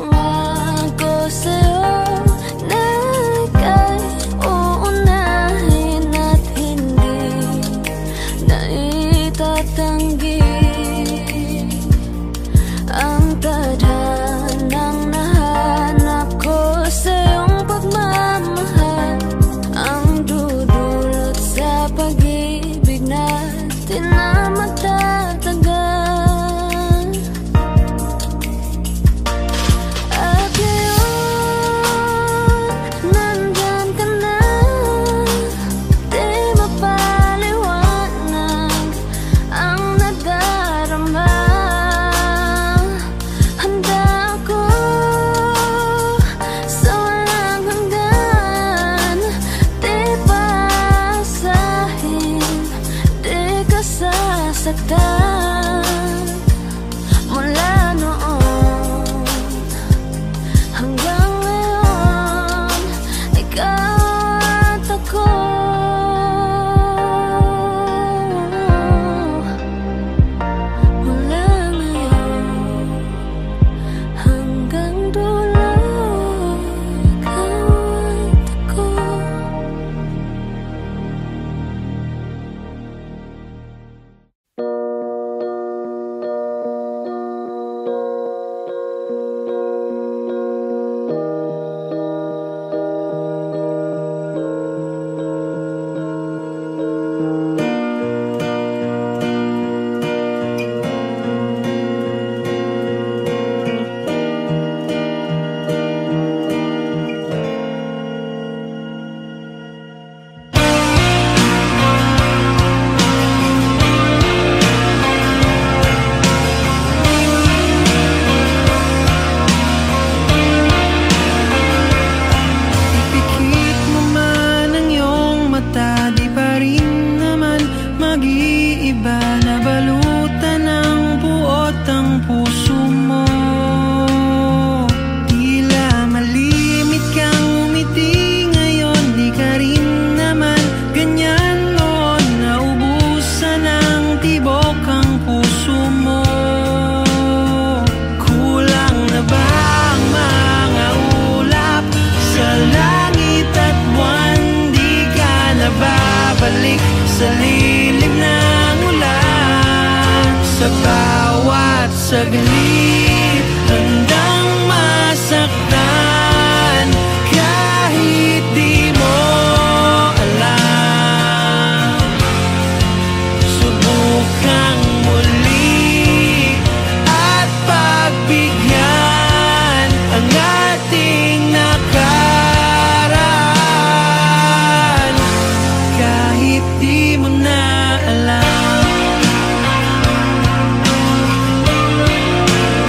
Pangako sa'yo na ika'y uunahin at hindi na itatanggi ang tadhanang nahanap ko sa iyong pagmamahal, ang dudulot sa pag-ibig natin na matatagal. At ngayon, nandyan ka na, di mapaliwanag ang nadarama. Handa ako sa walang hanggan, di pasahin, di ka sasaktan. Mula noon hanggang ngayon, ikaw at ako. Mula ngayon hanggang dulo, ikaw at ako. Ipikit mo man ang iyong mata, di pa rin naman mag-iiba. Nabalutan ng buot ang puso mo. Tila malimit kang umiti ngayon, di ka rin naman ganyan noon. Naubusan ng tibok ang puso mo. Kulang na ba ang mga ulap sa langit at buwan? Di ka na babalik sa lilim ng ulan. Sa bawat saglit handang masaktan, kahit di mo alam. Subukang muli at pagbigyan ang ating nakaraan, kahit di mo na alam.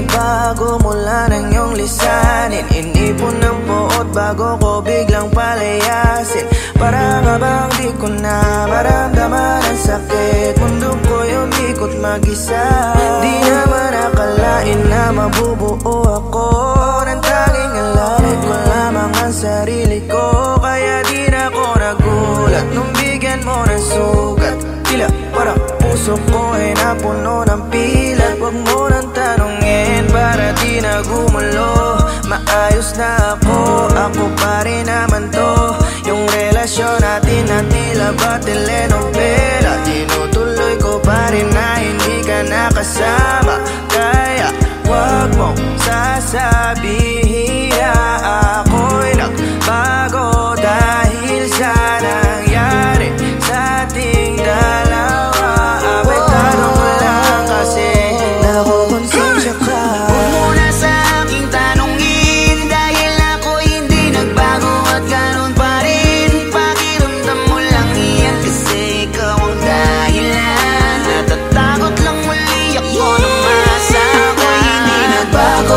nagbago mula ng iyong lisanin. Inipon ng buot bago ko biglang palayasin. Para nga bang di ko na maramdaman ang sakit. Mundo ko'y umikot mag-isa. Di naman akalain na mabubuo ako ng tanging alalay ko lamang ang sarili ko. Kaya di na ako nagulat nung bigyan mo ng sugat. Tila parang puso ko ay napuno ng pilat. Huwag mo nang tanungin para di na gumulo. Maayos na ako pa rin naman to. Yung relasyon natin na tila ba telenovela. Tinutuloy ko pa rin na hindi ka nakasama. Kaya huwag mong sasabihin na ako'y nagbago dahil sa nangyari sa ating dalawa. Apektado ko lang kasi nakukonsensya ka. Huwag mo na sa aking tanungin dahil ako hindi nagbago at ganun pa rin. Pakiramdam mo lang iyan kasi ikaw ang dahilan. Natatakot lang muli ako nung masa ako'y hindi nagbago.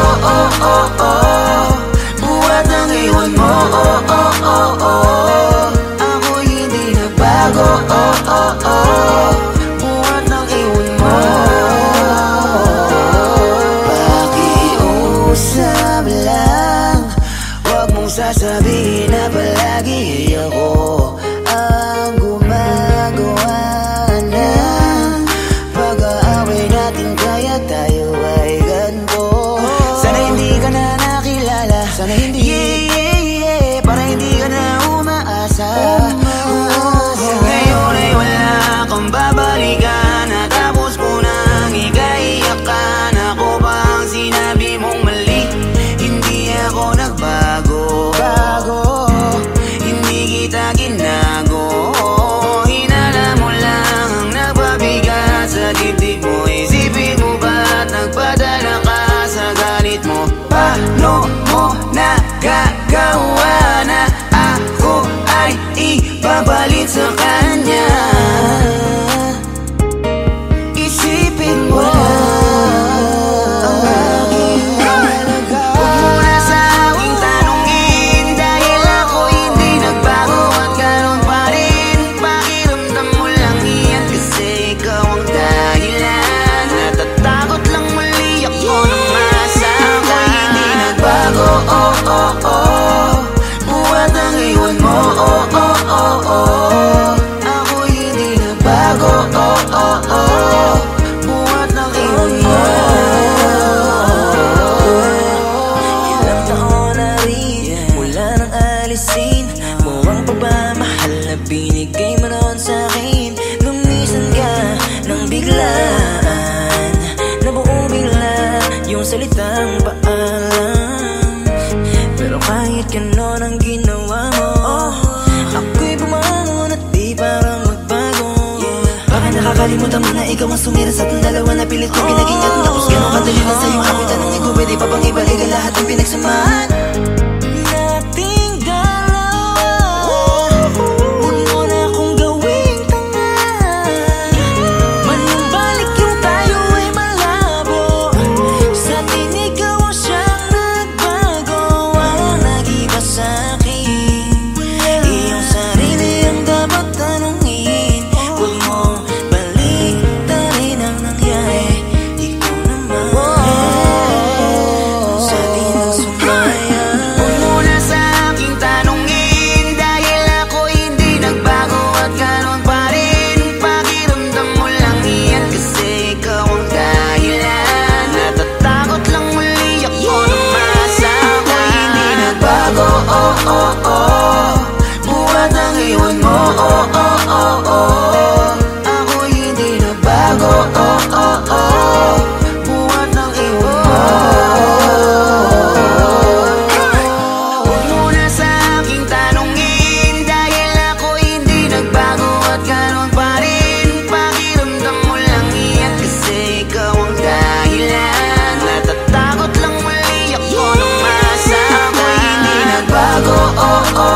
Buhat ang iwan mo. Ako'y hindi nagbago. Buhat ang iwan mo. Pakiusap lang, huwag mong sasabihin na palagi ako ang gumagawa ng pag-aaway natin. Kaya tayo ay ganito. Sana hindi ka na nakilala. Sana hindi para hindi ka na umaasa. Ngayon ay wala kang babalikan. Natapos ko nang ikaiyakan. Ako ba ang sinabi mong mali? Hindi ako nagbago. Hindi kita ginago. Hinala mo lang ang nagpabigat sa dibdib mo. Isipin mo ba't nagpadala ka sa galit mo? Paano mo nagagawa na ako ay ipapalit sa kanya? Isipin mo ang aking halaga. Huwag mo na sa aking tanungin dahil ako hindi nagbago at ganun pa rin. Pakiramdam mo lang iyan kasi ikaw ang dahilan. Natatakot lang muli ako nung masa ako'y hindi nagbago. Buhat ang iwan mo. Ako'y hindi nagbago. Buhat ang iwan mo. Ilang taon na rin mula nang alisin mo ang pagmamahal na binigay mo noon sa'kin. Lumisan ka nang biglaan, nabuo bigla yung salitang paalam. Pero kahit ganon ang ginawa mo, ako'y bumangon at di parang magbago. Baka nakakalimutan mo na ikaw ang sumira sa ating dalawa. Na pilit ko pinag-ingat, tapos ganon kadali na sa'yo ang aking tanong. Ikaw pwede pa bang ibalik ang lahat ng pinagsamahan nating dalawa? Huwag mo na akong gawing tanga. Manumbalik yung tayo ay malabo. Sa tinig ikaw ang siyang nagbago. Walang nag-iba sa'kin. Iyong sarili ang dapat tanungin. Huwag mo baliktarin ang nangyari. Ikaw naman sa atin ang sumaya. Huwag mo na sa aking tanungin dahil ako hindi nagbago at ganun pa rin. Pakiramdam mo lang iyan kasi ikaw ang dahilan. Natatakot lang muli ako nung masa ako'y hindi nagbago. Buhat ang iwan mo. Ako'y hindi nagbago. Buhat ang iwan mo. Huwag mo na sa aking tanungin dahil ako hindi nagbago at ganun pa rin. Pakiramdam mo lang iyan kasi ikaw ang dahilan. Natatakot lang muli ako nung masa ako'y hindi nagbago.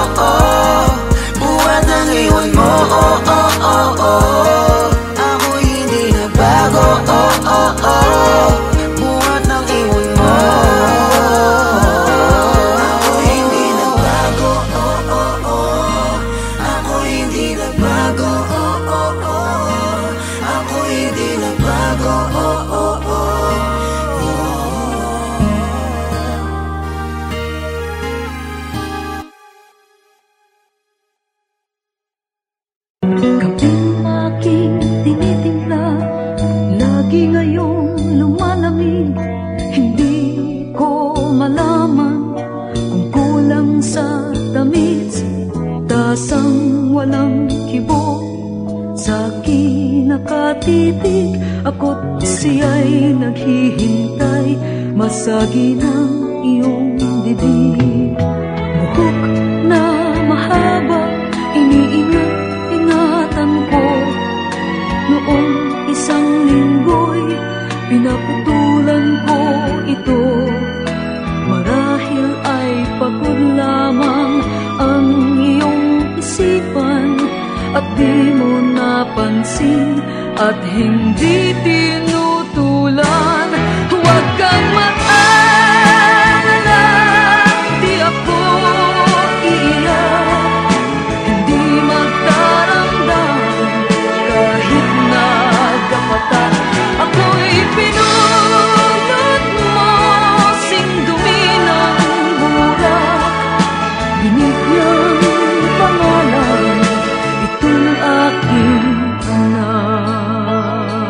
Umaasang walang kibo sa akin nakatitig, ako't siya'y naghihintay, masagi ng iyong bibig. Buhok na mahaba, iniingat-ingatan ko. Noong isang linggo'y pinaputulan ko ito. Marahil ay pagod lamang ang iyong isipan, at di mo napansin at hindi tinutulan. Huwag kang mag-alala, di ako iiyak, hindi magdaramdam kahit nagkapatan. Ako'y pinulot mo, sing dumi ng burak, binigyang pangalan itong aking anak.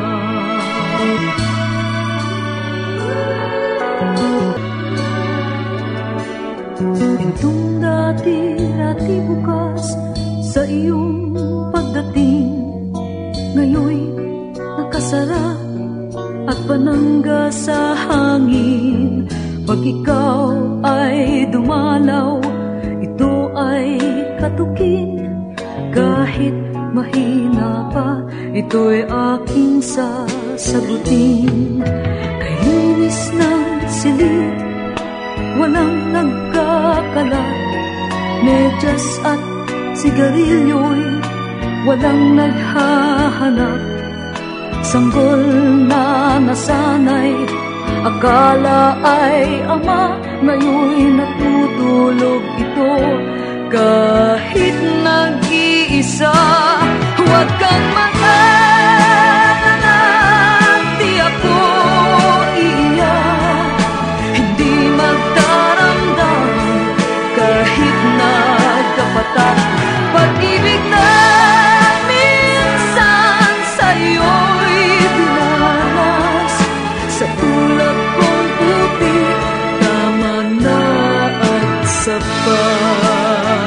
Itong dati bukas sa iyong pagdating, ngayon'y nakasara at panangga sa hangin. Pag ikaw ay dumalaw, ito ay katukin. Kahit mahina pa, ito'y aking sasagutin. Kay linis ng silid, walang nagkakalat, medyas at sigarilyo'y walang naghahanap. Sanggol na nasanay, akala ay ama, ngayon'y natutulog ito. Kahit nag-iisa, huwag kang mag-alala, di ako iiyak, hindi magdaramdam kahit nagkapatan. Pag-ibig na minsan sa'yo'y dinanas, sa tulad kong puti, tama na at sapat.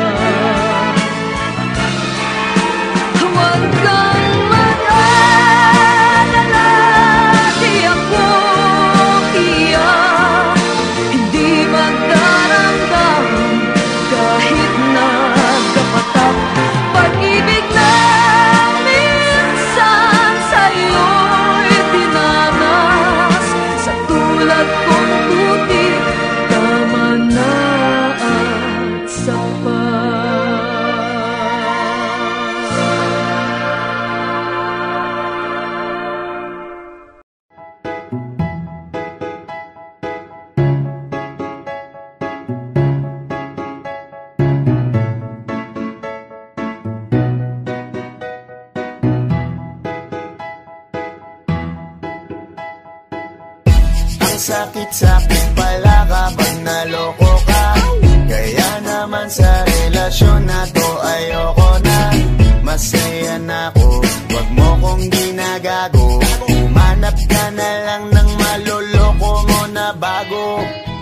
Sakit-sakit pala kapag naloko ka, kaya naman sa relasyon na to ayoko na. Masaya na ako, wag mo kong ginagago, umanap ka na lang ng maloloko mo na bago.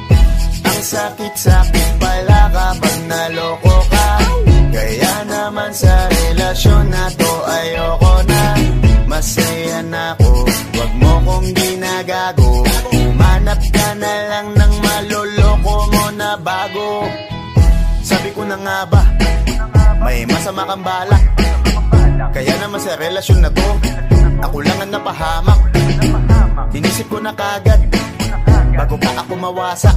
Ang sakit-sakit pala kapag naloko ka, kaya naman sa relasyon na to ayoko na. Masaya na ako, wag mo kong ginagago, umanap ka na lang ng maloloko mo na bago. Sabi ko na nga ba, may masama kang balak, kaya naman sa relasyon na to, ako lang ang napahamak. Inisip ko na kagad, bago pa ako mawasak.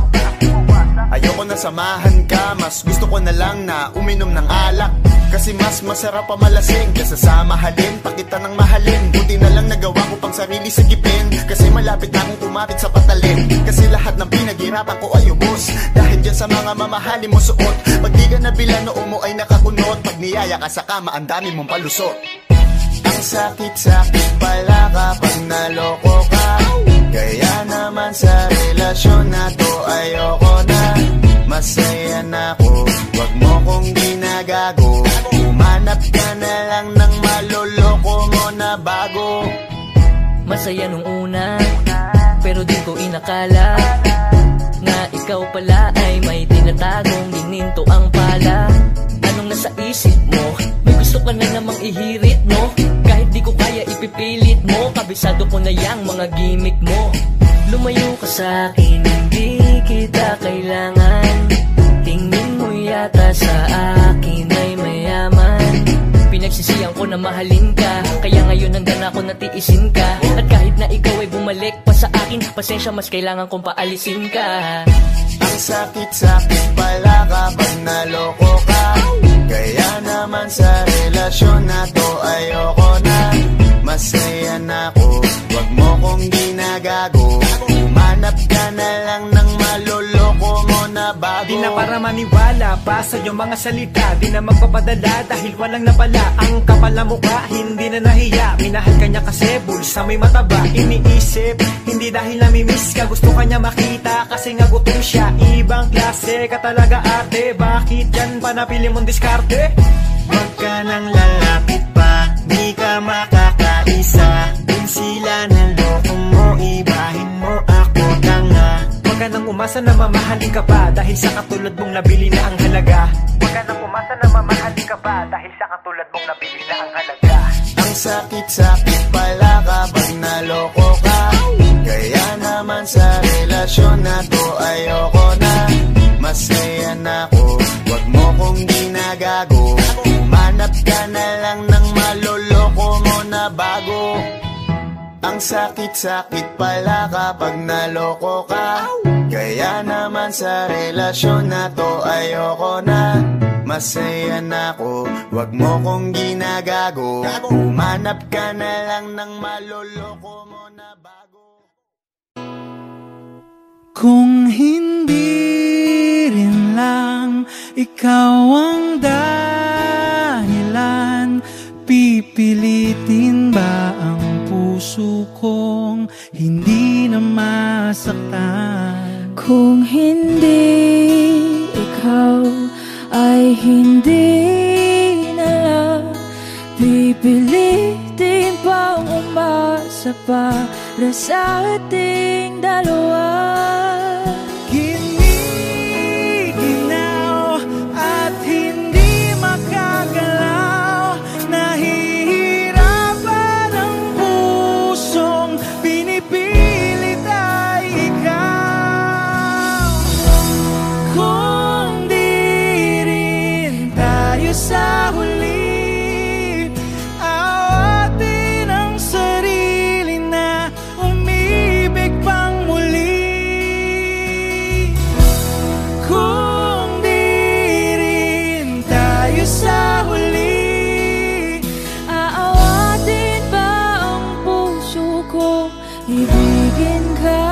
Ayoko na samahan ka, mas gusto ko na lang na uminom ng alak. Kasi mas masarap pa malasing kaysa sa mahalin, pakita ng mahalin. Buti na lang nagawa ko pang sarili sigipin, kasi malapit na akong kumapit sa patalin. Kasi lahat ng pinaghirapan ko ay ubos, dahil dyan sa mga mamahalin mo suot. Pag di ka nabila noo mo ay nakakunot, pag niyaya ka sa kama ang dami mong palusot. Ang sakit-sakit pala kapag naloko ka, kaya naman sa relasyon na to ayoko na. Masaya na ako, wag mo kong ginagago, umanap ka na lang ng maloloko mo na bago. Masaya nung una, pero di ko inakala na ikaw pala ay may tinatagong gininto ang pala. Anong nasa isip mo? ka na namang ihirit, no? Kahit di ko kaya ipipilit mo, kabisado ko na yang mga gimmick mo. Lumayo ka sa'kin, hindi kita kailangan. Tingin mo yata sa akin ay mayaman. Pinagsisiyan ko na mahalin ka, kaya ngayon hanggang ako natiisin ka. At kahit na ikaw ay bumalik pa sa akin, pasensya, mas kailangan kong paalisin ka. Ang sakit-sakit pala kapag naloko ka. Kaya naman sa relasyon na to ayoko na. Masaya na ako, wag mo kong ginagago. Umanap ka na lang ng maloloko mo na bago. Di na para maniwala pa sa iyong mga salita. Di na magpapadala dahil walang napala. Ang kapal na mukha, hindi na nahiya. Minahal ka niya kasi bulsa may mataba. Iniisip, hindi dahil namimiss ka. Gusto ka niya makita kasi nga gutom siya. Ibang klase ka talaga ate. Bakit yan pa napili mong diskarte? Huwag ka nang lalapit pa, di ka makakaisa. Kung sila naloko mo, ibahin mo ako na nga. Huwag ka nang umasa na mamahalin ka pa, dahil sa katulad mong nabili na ang halaga. Huwag ka nang umasa na mamahalin ka pa, dahil sa katulad mong nabili na ang halaga. Ang sakit-sakit pala kapag naloko ka. Kaya naman sa relasyon na to ayoko na. Masaya na ako, wag mo kong ginagago. Umanap ka na lang ng maloloko mo na bago. Ang sakit-sakit pala kapag naloko ka. Kaya naman sa relasyon na to ayoko na. Masaya na ako, wag mo kong ginagago. Umanap ka na lang ng maloloko mo na bago. Kung hindi rin lang ikaw ang dahilan, pipilitin ba ang puso kong hindi na masaktan? Kung hindi ikaw ay hindi na lang, pipilitin pang umasa para sa ating dalawa. Giniginaw at hindi makagalaw, nahihirapan ang pusong pinipilit ay ikaw. Kung di rin tayo sa huli, awatin ang sarili na umibig pang muli. Kung di rin tayo sa huli, Aawatin ba ang puso ko, ibigin ka?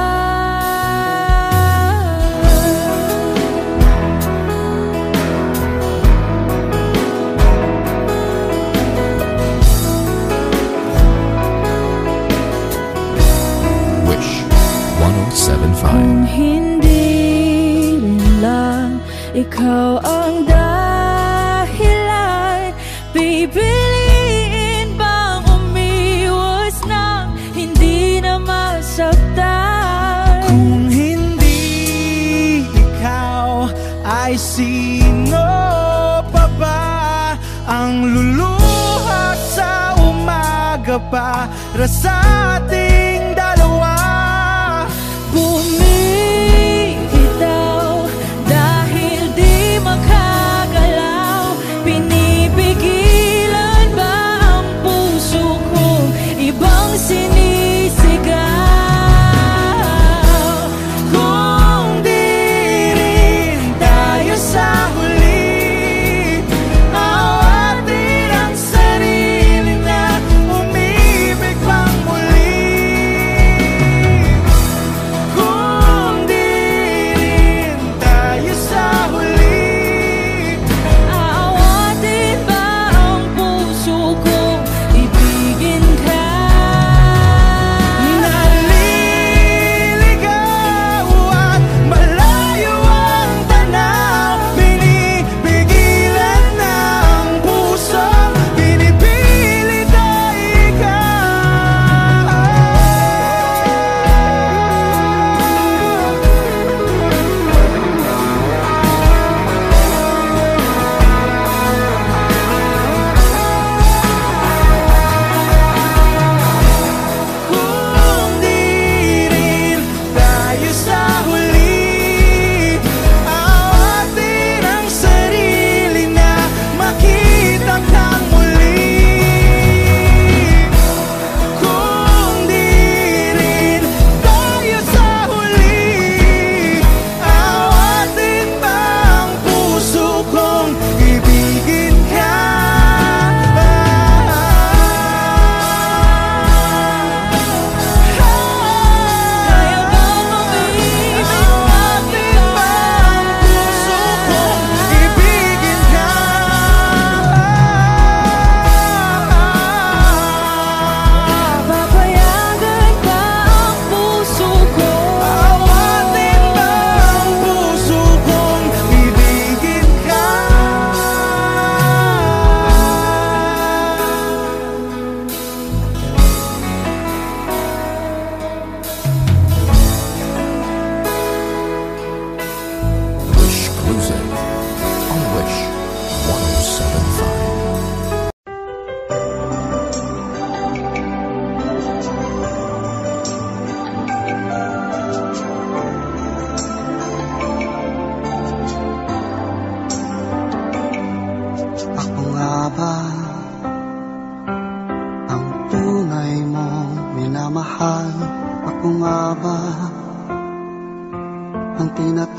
Wish 1075. Kung hindi rin lang ikaw ang dahilan, pipiliin bang umiwas nang hindi na masaktan? kung hindi ikaw ay sino pa ba ang luluha sa umaga para sa ating dalawa? Bumibitaw dahil di makagalaw, pinipigilan ba ang puso kong ibang sinisigaw? Kung di rin tayo sa huli, awatin ang sarili na umibig pang muli.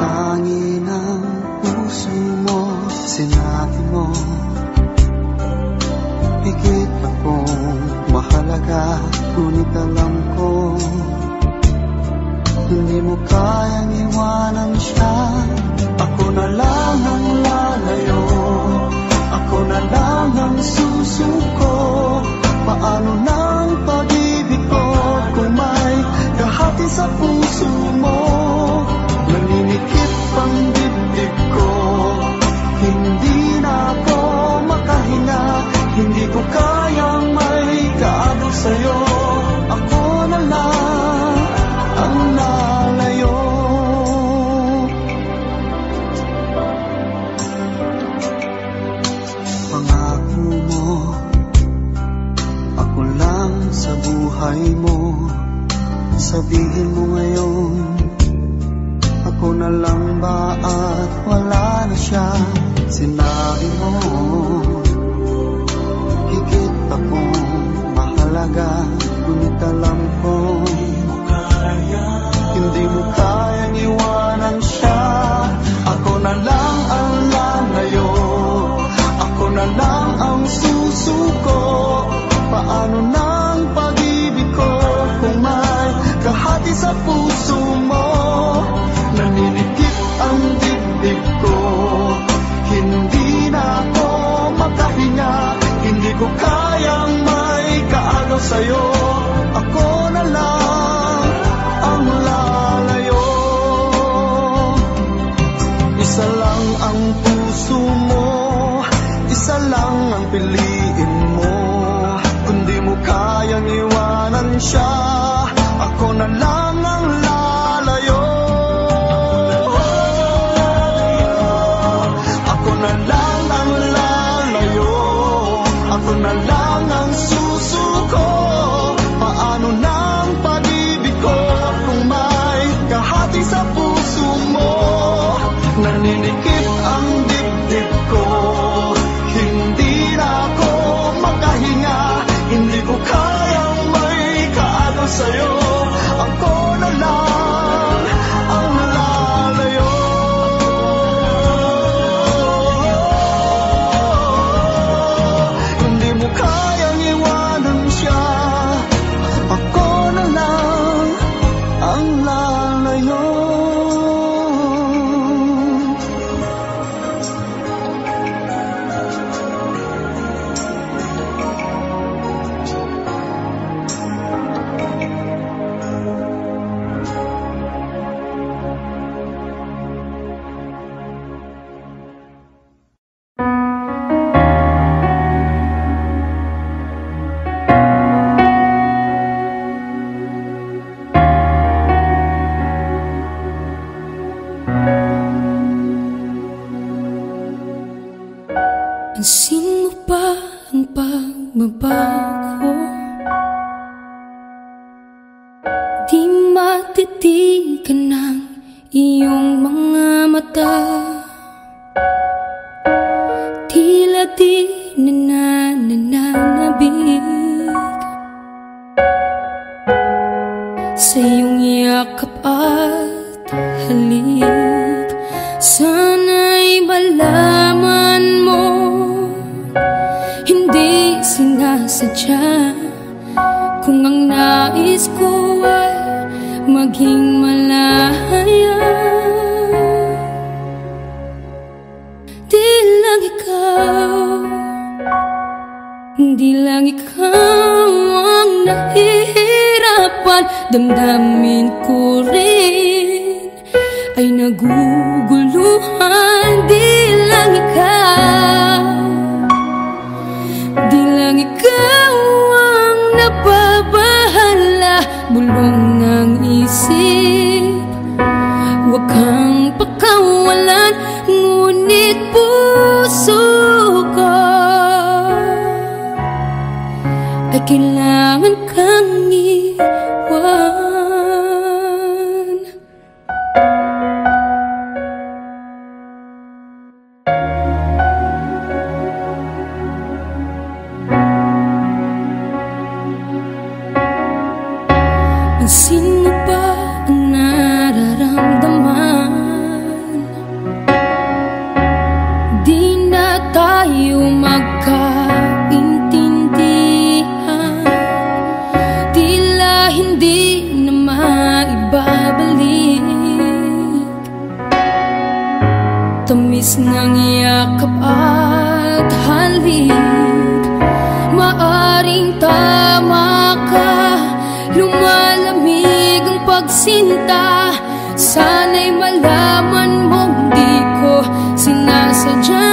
tangi ng puso mo. Sinabi mo, higit akong mahalaga, ngunit alam ko hindi mo kayang iwanan siya. Ako na lang ang lalayo, ako na lang ang susuko. Paano ng pag-ibig ko kung may kahati sa puso mo? Naninikip ang dibdib ko, hindi na ako makahinga. Hindi ko kayang may kaagaw sa'yo. Ako na lang ang lalayo. Pangako mo, ako lang sa buhay mo. Sabihin mo ngayon, ako na lang ba at wala na siya? Sinabi mo, higit akong mahalaga, ngunit alam ko hindi mo kayang iwanan siya. Ako na lang ang lalayo, ako na lang ang susuko. Paano ng pag-ibig ko kung may kahati sa puso mo? Naninikip ang dibdib ko, hindi na ako makahinga. Hindi ko kayang may kaagaw sa'yo. Ako na lang ang lalayo. Isa lang ang puso mo, isa lang ang piliin mo. Kundi mo kayang iwanan siya, ako na lang ang lalayo. Ako na lang ang lalayo, ako na lang ang susuko. Paano ng pag-ibig ko kung may kahati sa puso mo? Naninikip ang dibdib ko, hindi na ako makahinga. Hindi ko kayang may kaagaw sa'yo. Ako na lang ang lalayo. Hindi mo kayang iwanan siya. Ako na lang ang lalayo. Pansin mo ba ang pagbabago? Di matitigan ng iyong mga mata. Tila di nananabig sa iyong yakap at halik. Sana'y malaman mo, hindi sinasadya. Kung ang nais ko ay maging malaya, di lang ikaw, di lang ikaw ang nahihirapan. Damdamin ko rin ay naguguluhan. Di lang ikaw, di lang ikaw ang napabahala. Bulong ng isip, huwag kang pakawalan. Ngunit puso ko ay kailangan kang iwan. Pansin mo ba ang nararamdaman? tamis ng yakap at halik. Maaring tama ka, lumalamig ang pagsinta. Sana'y malaman mong di ko sinasadya.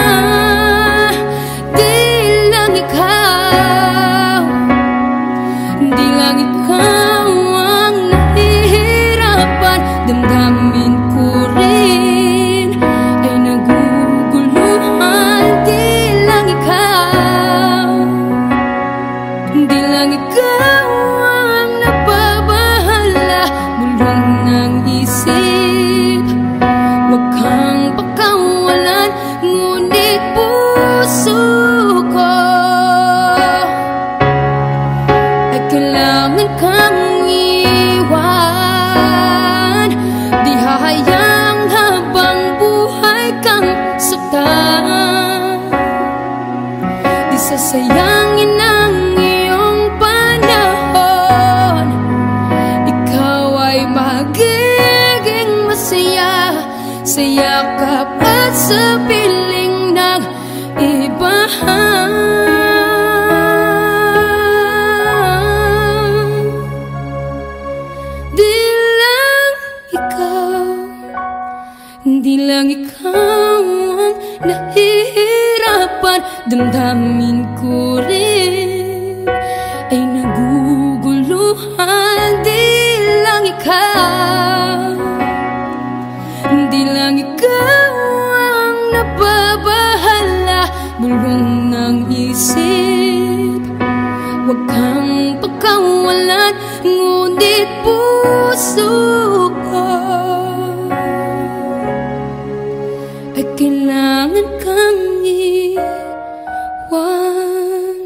Di lang ikaw, di lang ikaw ang nahihirapan. Damdamin ko rin ay naguguluhan. Di lang ikaw, di lang ikaw ang napabahala. Bulong ng isip, wag kang pakawalan. Ngunit puso ko ay kailangan kang iwan. Di hahayang habang buhay kang saktan. Di sasayangin ang iyong panahon. Ikaw ay magiging masaya sa yakap at sa piling ng iba. Di lang ikaw, di lang ikaw ang nahihirapan. Damdamin ko rin ay naguguluhan. Di lang ikaw, di lang ikaw ang nababahala. Bulong ng isip, wag kang pagkawalan. Ngunit puso ko ay kailangan kang iwan.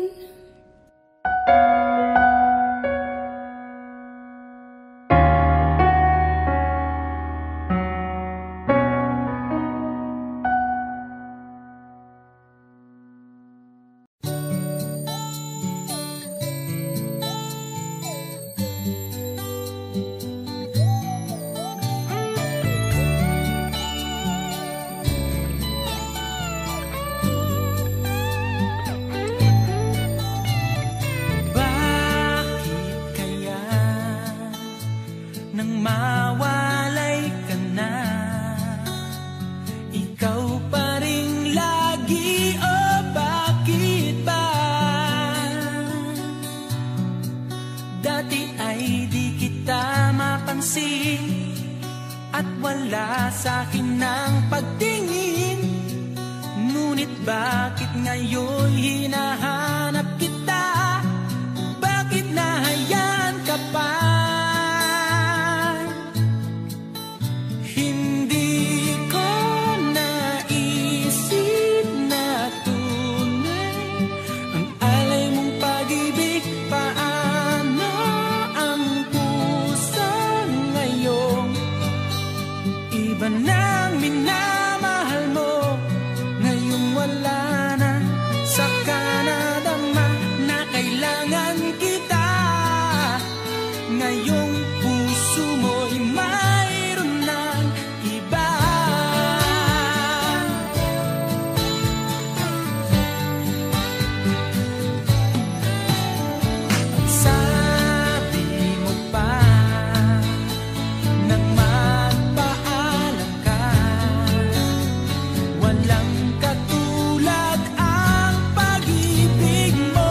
Bakit kaya nang mawalay ka na, ikaw pa rin lagi, o bakit ba? Dati ay di kita mapansin at wala sa'kin ng pagtingin. Ngunit bakit ngayon hinahanap kita? Bakit nahayaan ka pa? Hindi ko naisip na tunay ang alay mong pag-ibig. Paano ang puso ngayong iba nang minamahal mo? Ngayong wala na, saka nadama na kailangan kita. Ngayong puso mo'y mayroon ng iba. Sabi mo pa nang magpaalam ka, walang katulad ang pag-ibig mo.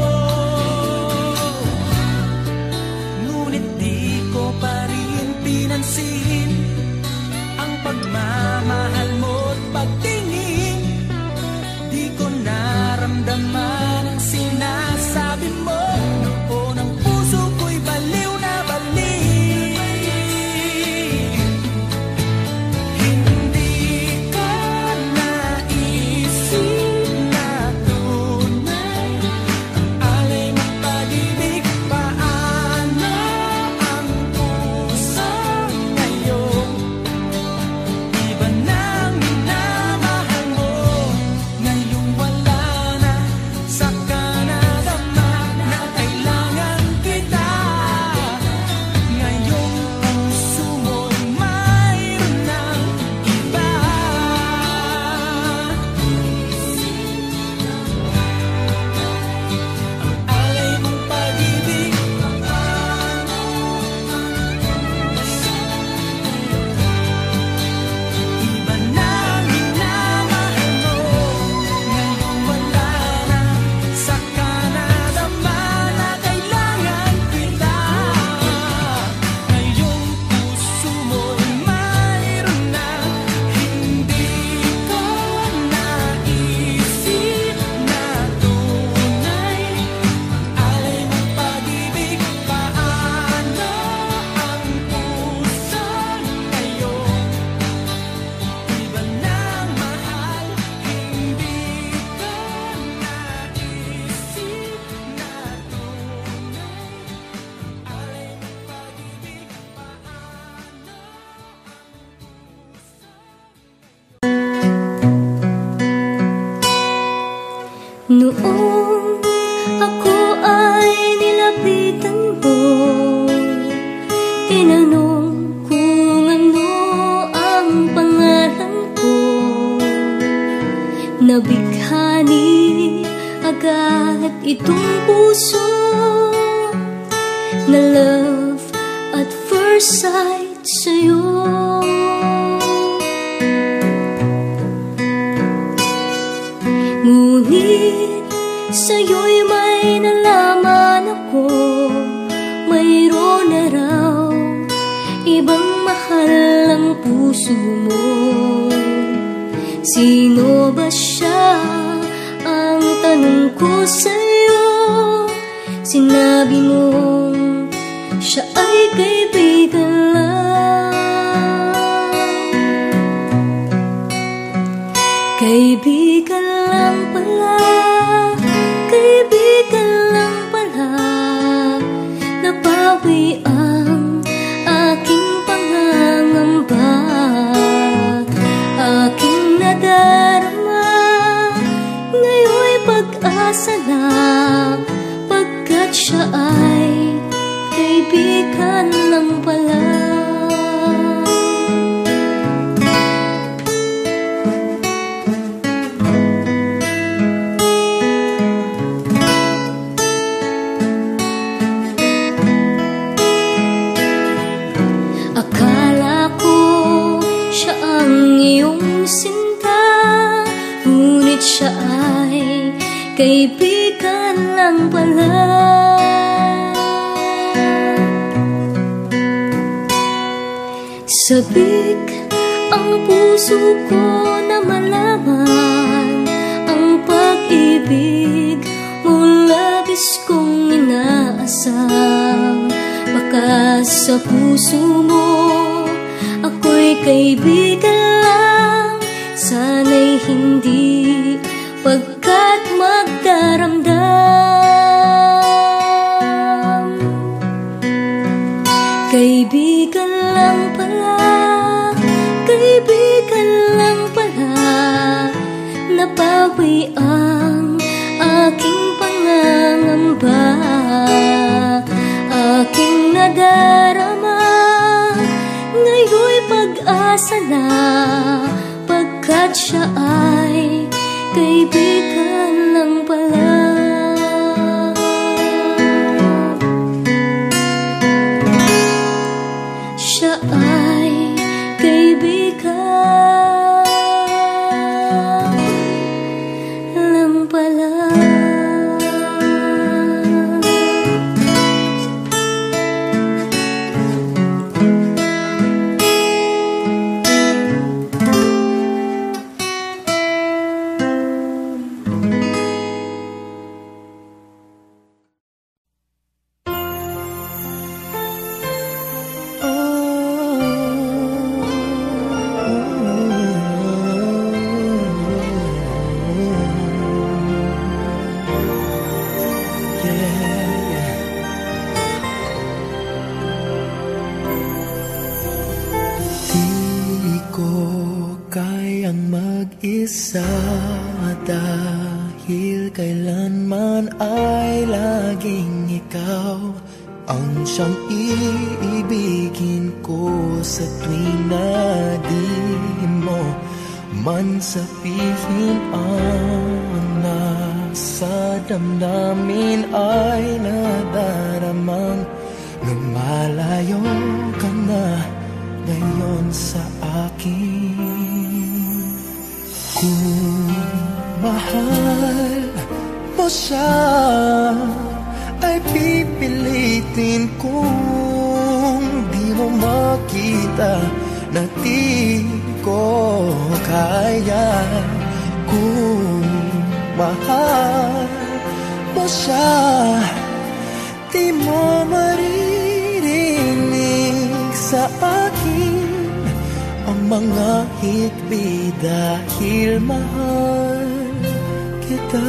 Ngunit di ko pa rin pinansin ang pagmamahal mo't pagtingin. Di ko naramdaman ang sinasabi mo. Noon ang puso ko'y baliw na baliw. Hindi ko naisip na tunay ang alay mong pag-ibig. Paano ang puso ngayon? Iba na Noong ako ay nilapitan mo, tinanong kung ano ang pangalan ko. Nabighani agad itong puso na love at first sight sa'yo. Ngunit sa'yo'y may nalaman ako, mayroon na raw ibang mahal ang puso mo. Sino ba siya? Ang tanong ko sa'yo. Sinabi mo siya ay kaibigan lang. Kaibigan lang pala, kaibigan lang pala. Napawi ang aking pangangamba, aking nadarama. Ngayon'y pag-asa na, pagkat siya ay kaibigan lang pala. Akala ko siya ang iyong sinta, ngunit siya ay kaibigan lang pala. Sabik ang puso ko na malaman ang pag-ibig mo, labis kong inaasam. Baka sa puso mo ako'y kaibigan lang, sana'y hindi, pagkat magdaramdam. Kaibigan lang pala, kaibigan lang pala. Napawi ang aking pangangamba, aking nadarama. Ngayon'y pag-asa na, pagkat siya ay kaibigan lang pala. Siya ay kaibigan lang pala. Isa dahil kailanman ay laging ikaw ang siyang iibigin ko sa tuwing na di mo man sabihin. Ang nasa damdamin ay nadaramang lumalayo ka na ngayon sa akin. Kung mahal mo siya, ay pipilitin kung di mo makita na di ko kaya. Kung mahal mo siya, di mo maririnig sa akin ang mga hikbi dahil mahal kita.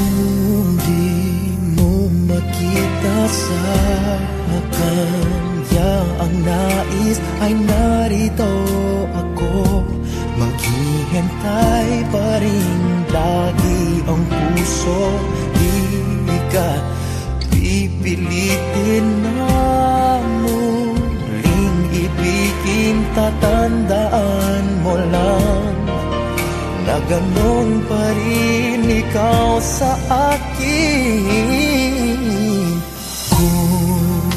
Kung di mo makita sa akin kaya ang nais ay narito ako. Maghihintay pa rin lagi ang puso. Di ka pipilitin na muling ibigin. Tatandaan mo lang na ganon pa rin ikaw sa akin. Kung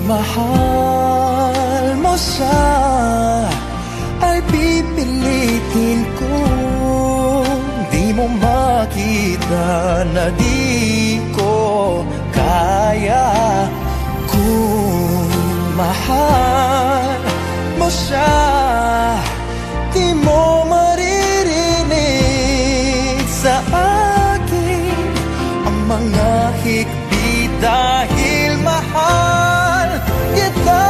mahal mo siya, ay pipilitin ko. Di mo makita na di ko kaya. Kung mahal mo siya, di mo maririnig sa akin ang mga higpit dahil mahal kita.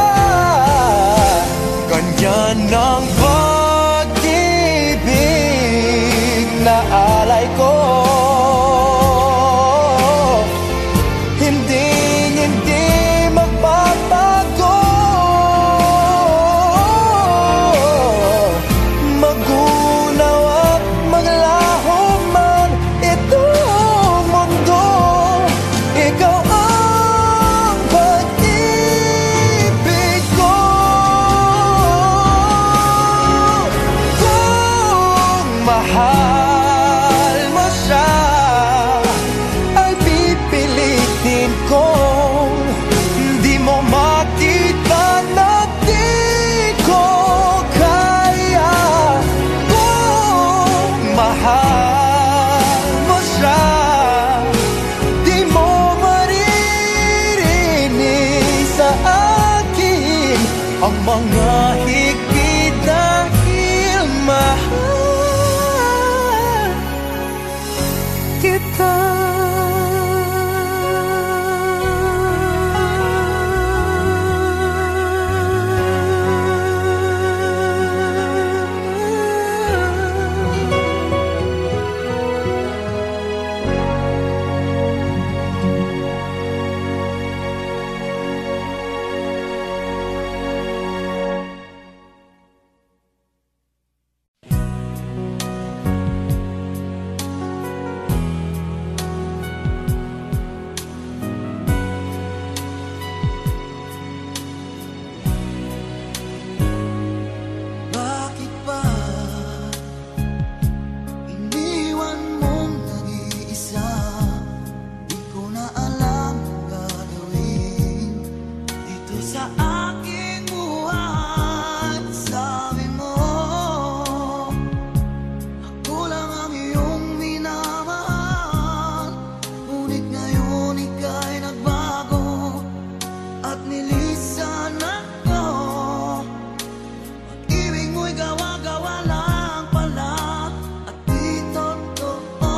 Ganyan ang pag-ibig na alay ko. Hindi magbabago. Magunaw at maglaho man itong mundo, ikaw ang pag-ibig ko. Kung mahal mo siya, ay pipilitin kong di mo makita na di ko kaya. Kung mahal mo siya, di mo maririnig sa akin ang mga higpit dahil mahal kita. Bakit ba iniwan mong nag-iisa? Di ko na alam ang gagawin dito sa aking buhay. Sabi mo, ako lang ang iyong minamahal. Ngunit ngayon ika'y nagbago at nilisan ako. Ibig mo'y gawa-gawa lang pala at di totoo.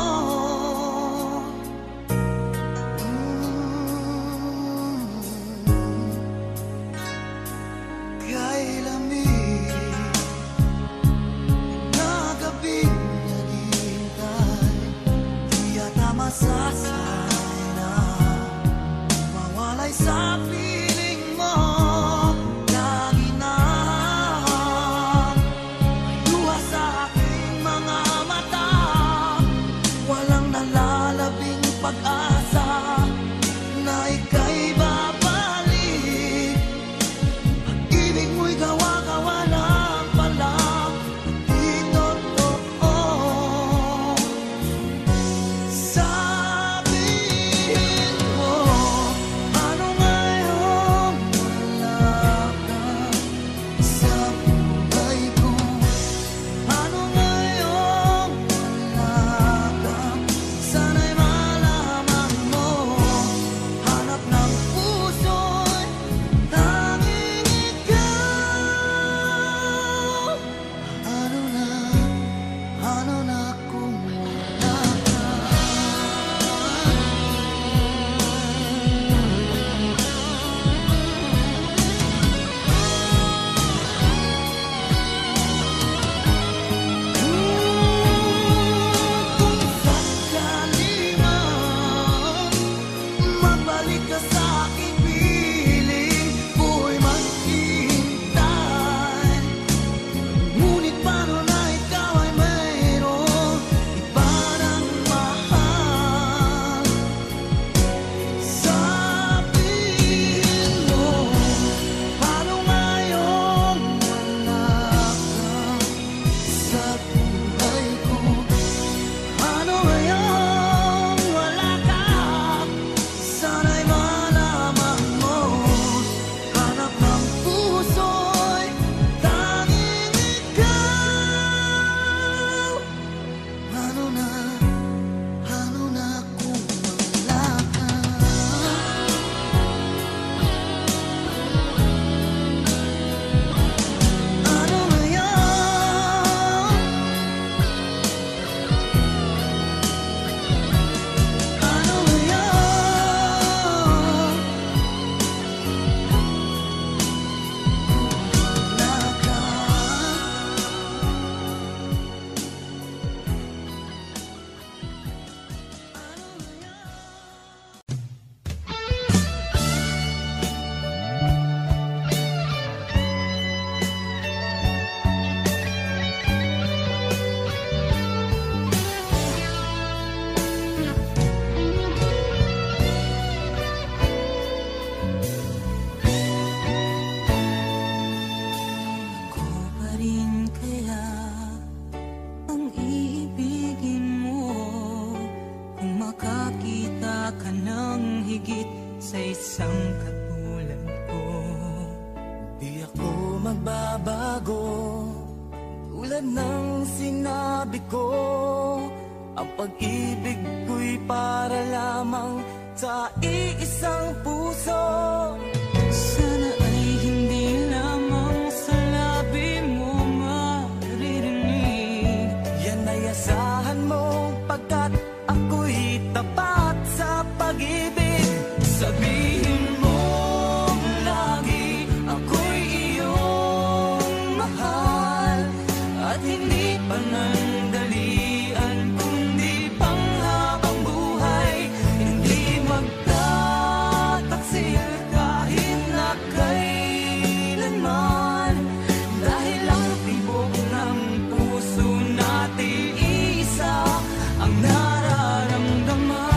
magbabago. Tulad ng sinabi ko, ang pag-ibig ko'y para lamang sa iisang puso. Sana ay hindi lamang sa labi mo maririnig. Yan ay asahan mo pagkat ako'y tapat sa pag-ibig. Sabihin mo lagi ako'y iyong mahal, at hindi panandalian kundi panghabang buhay. Hindi magtataksil kahit na kailanman, dahil ang tibok ng puso natin isa ang nararamdaman.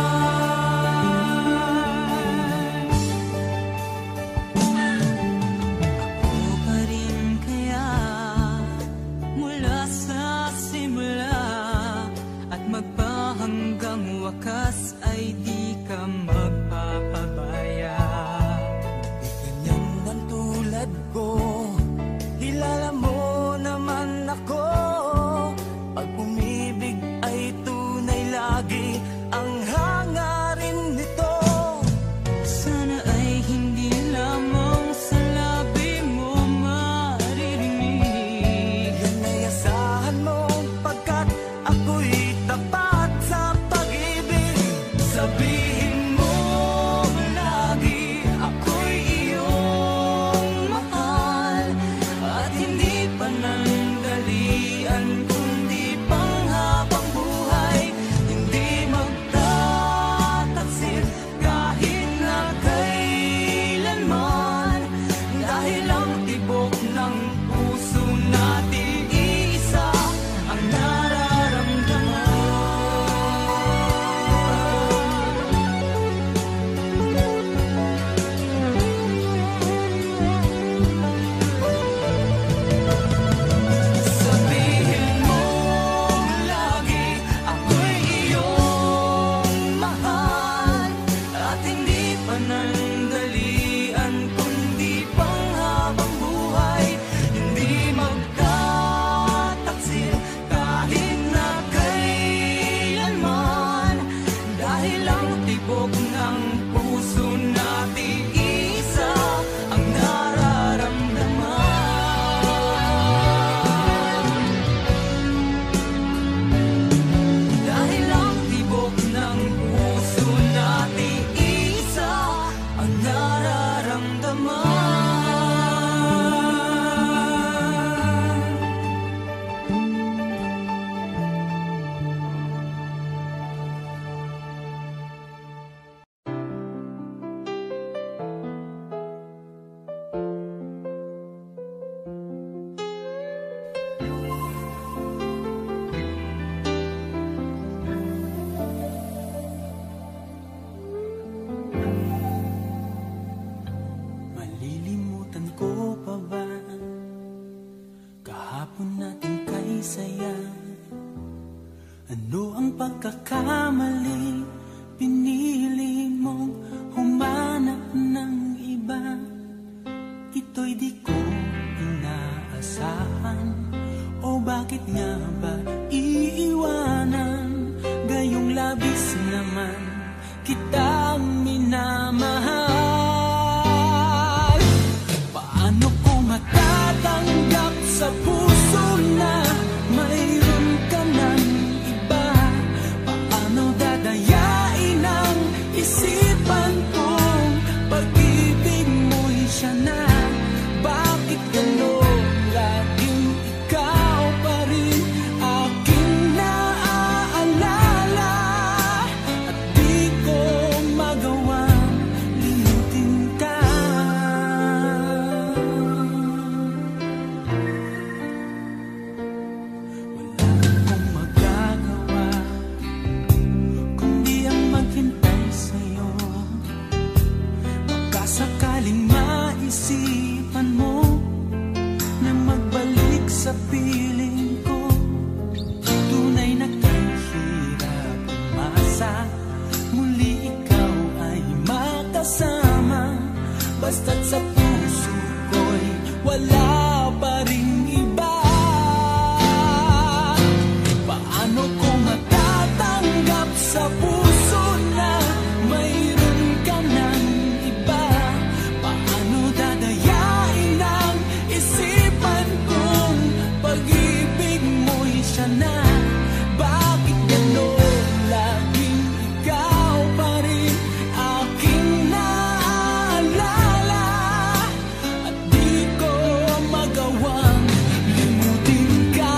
Ako pa rin kaya mula sa simula, at magpahanggang wakas ay di ka magpapabaya. Ganyan man tulad ko, kilala mo naman ako. Pag umibig ay tunay lagi ang hangarin nito. Sana ay hindi lamang sa labi mo maririnig. Yan ay asahan mo pagkat ako'y tapat sa pag-ibig. Sabihin mo lagi ako'y iyong mahal, at hindi panandalian kundi panghabang buhay. Hindi magtataksil kahit na kailanman, dahil ang tibok ng puso natin isa ang nararamdaman. Sabihin mo lagi ako'y iyong mahal, at hindi panandalian kundi panghabang buhay. Hindi magtataksil kahit na kailanman, dahil ang tibok ng puso natin isa ang nararamdaman. Dahil ang tibok ng puso natin isa ang nararamdaman. Malilimutan ko pa ba kahapon natin kay saya? Ano ang pagkakamali? Pinili mong humanap ng iba. Ito'y di ko inaasahan. O bakit nga ba iiwanan? Gayong labis naman kitang minamahal. Paano ko matatanggap sa puso na mayroon ka ng iba? Paano dadayain ang isipan kong pag-ibig mo'y siya na? Bakit gano'n laging ikaw pa rin aking naaalala? At di ko magawang limutin ka. Wala akong magagawa kundi ang maghintay sa'yo. Baka sakaling maisipan mo na magbalik sa piling ko. Tunay na kahirap umasa, muli ikaw ay makasama. Basta't sa puso ko'y wala pa rin iba. Paano ko matatanggap sa puso na mayroon ka ng iba? Paano dadayain ang isipan kong pag-ibig mo'y siya na? Bakit gano'n laging ikaw pa rin aking naalala? At di ko magawang limutin ka.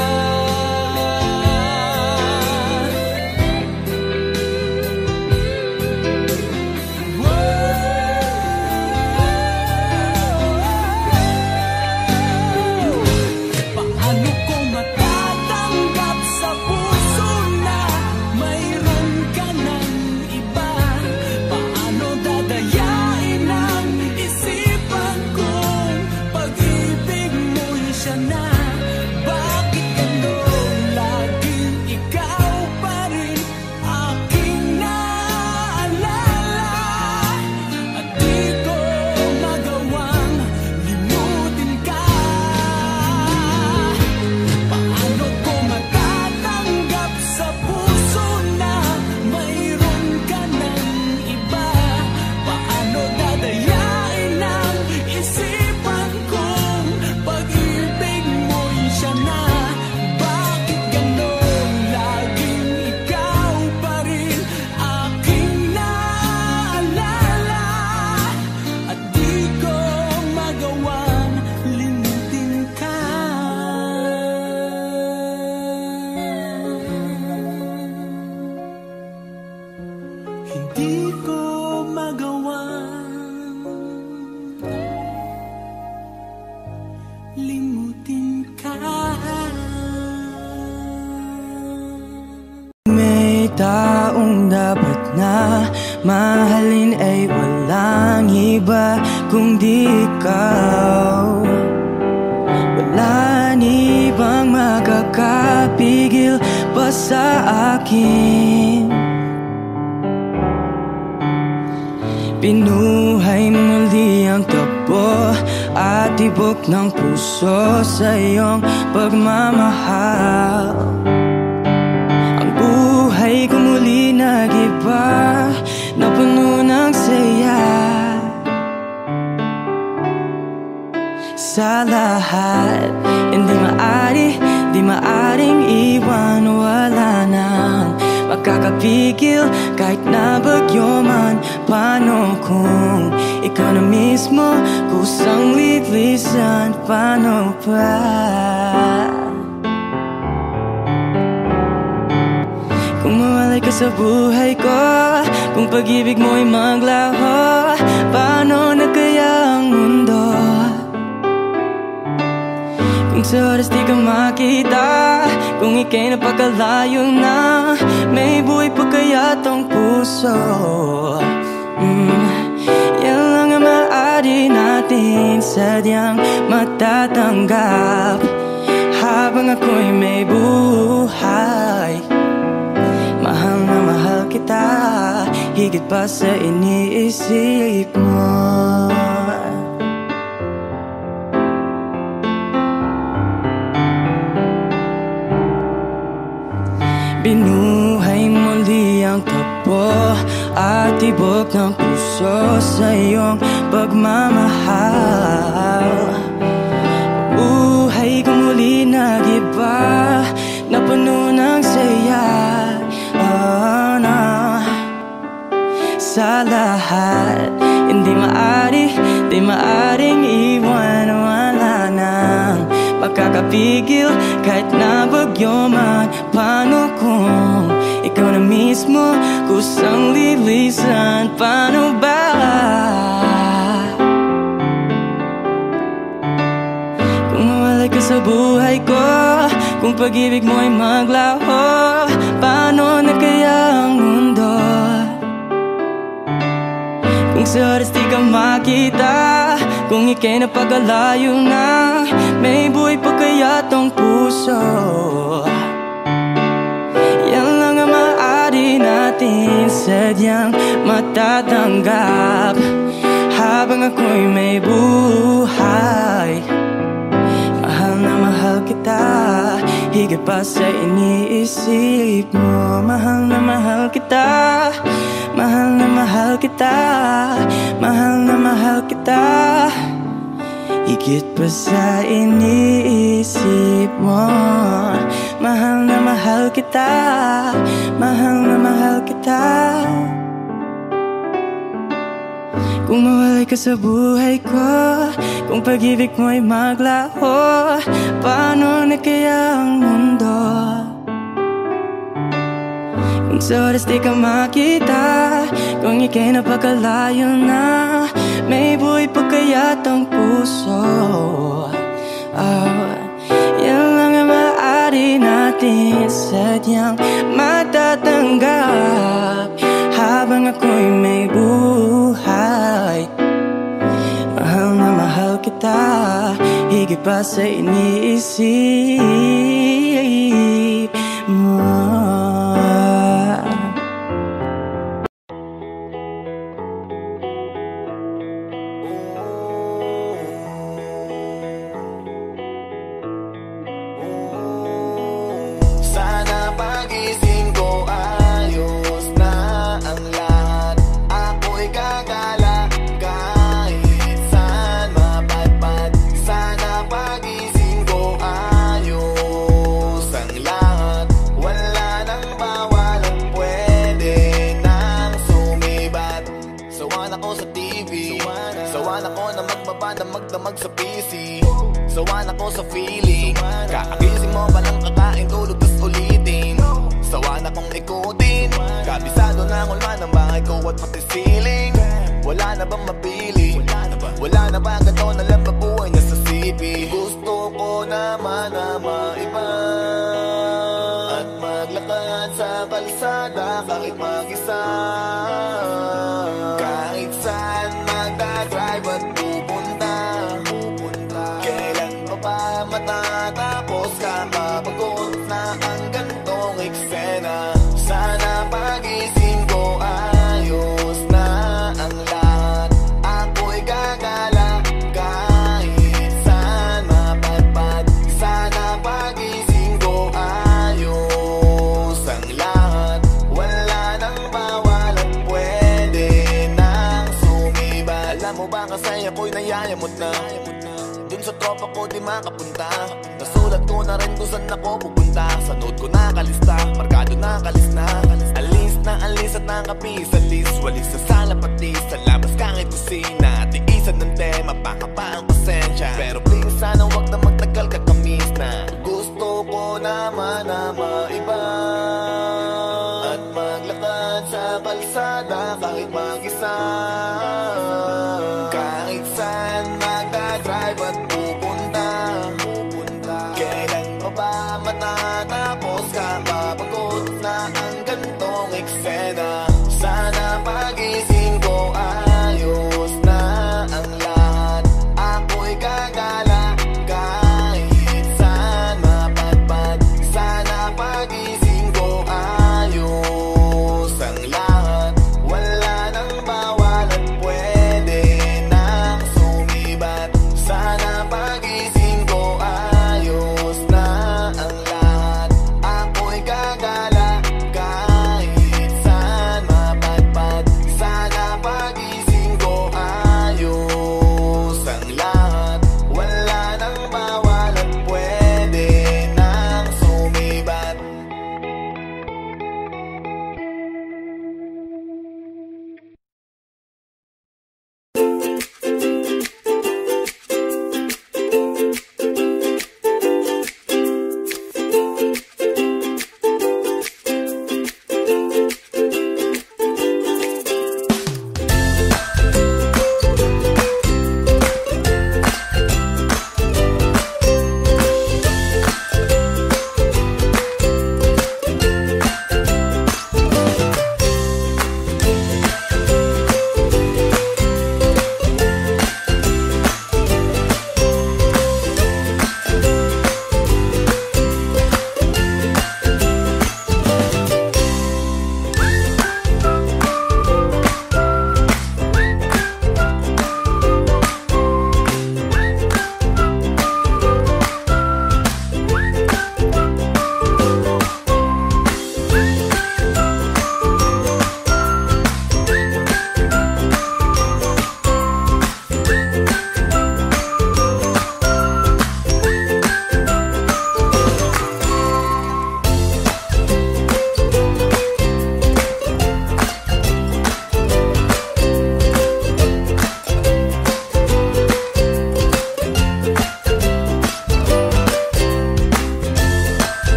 Paano ko matatanggap sa puso na mayroon ka ng iba? Paano dadayain ang isipan kong pag-ibig mo'y siya na? Bakit gano'n laging ikaw pa rin aking naalala? At di ko magawang limutin ka. Paano ko matatanggap sa puso na mayroon ka ng iba? Paano dadayain ang isipan kong pag-ibig mo'y siya na? Bakit gano'n laging ikaw pa rin aking naalala? At di ko magawang limutin ka. Hindi ko magawang limutin ka. May taong dapat na mahalin ay walang iba kundi ikaw. Walang ibang makakapigil pa sa akin. Pinuhay mo muli ang takbo at tibok ng puso sa iyong pagmamahal. Ang buhay ko muli nag-iba na puno ng saya. Sa lahat, di maaring iwan. Wala nang makakapigil kahit na bagyo man. Paano kung ikaw na mismo kusang lilisan? Paano pa? Kung mawalay ka sa buhay ko, kung pag-ibig mo'y maglaho, paano na kaya ang mundo? Kung sa oras di ka makita, kung ika'y napagkalayo na, may buhay pa kaya tong puso? Yan lang ang maaari natin sadyang matatanggap habang ako'y may buhay. Mahal na mahal kita, higit pa sa iniisip mo. Binuhay muli ang takbo at tibok ng puso sa iyong pagmamahal. Buhay ko muli nag-iba na puno ng saya. Sa lahat, di maaring iwan. Wala nang makakapigil kahit na bagyo man. Paano kung ikaw na mismo kusang lilisan? Paano ba? Kung mawalay ka sa buhay ko, kung pag-ibig mo'y maglaho, paano na kaya ang mundo? Kung sa oras di ka makita, kung ika'y napagalayo na, may buhay pa kaya tong puso? Yan lang ang maaari natin sadyang matatanggap habang ako'y may buhay. buhay. Mahal na mahal kita, higit pa sa iniisip mo. Mahal na mahal kita, mahal na mahal kita, mahal na mahal kita, higit pa sa iniisip mo. Mahal na mahal kita, mahal na mahal kita. Kung mawalay ka sa buhay ko, kung pag-ibig mo'y maglaho, paano na kaya ang mundo? Kung sa oras di ka makita, kung ika'y napagkalayo na, may buhay pa kaya tong puso? Yan lang ang maaari natin sadyang matatanggap habang ako'y may buhay. Mahal na mahal kita, higit pa sa iniisip mo. Magdamag sa PC, sawan ako sa feeling. Kakagising mo pa lang kakain, tulog tas ulitin. Sawan akong ikutin, kabisado na ang ulma ng bahay ko at pati ceiling. Wala na bang mapili? Wala na ba ganito na lang mabuhay na sa CP? Gusto ko naman na maiba at maglakad sa kalsada kahit mag-isa. Kahit saan magdadrive at matatapos kakapagod na ang gantong eksena. Sana pagising ko ayos na ang lahat. Ako'y gagala kahit saan mapadpad. Sana pagising ko ayos ang lahat. Wala nang bawal at pwede nang sumiba. Alam mo ba kasi ako'y nayayamot na sa tropa ko di makapunta. Nasulat ko na rin kung saan ako pupunta. Sa note ko nakalista, markado nakalis na. Alis at nakapis sa list. Walis sa sala pati sa labas kahit kusina. Tiisan ng tema, baka pa ang pasensya. Pero please sana wag na magtagal kakamis na. Gusto ko naman na maiba at maglakad sa kalsada kahit mag-isa. Kahit saan